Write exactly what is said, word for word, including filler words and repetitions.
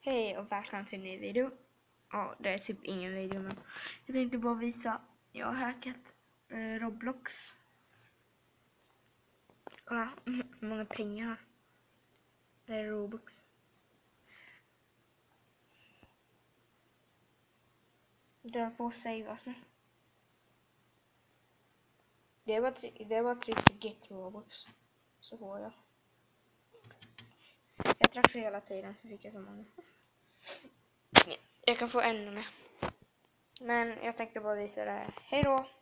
Hej och välkommen till en ny video. Ja, det är typ ingen video, men jag tänkte bara visa. Jag har hackat eh, Roblox. Kolla hur många pengar jag har. Det är Robux. Det är på att savas nu. Det är bara, det är bara tryck på get Robux. Så får jag. Jag drack så hela tiden så fick jag så många. Jag kan få ännu mer. Men jag tänkte bara visa det här. Hej då!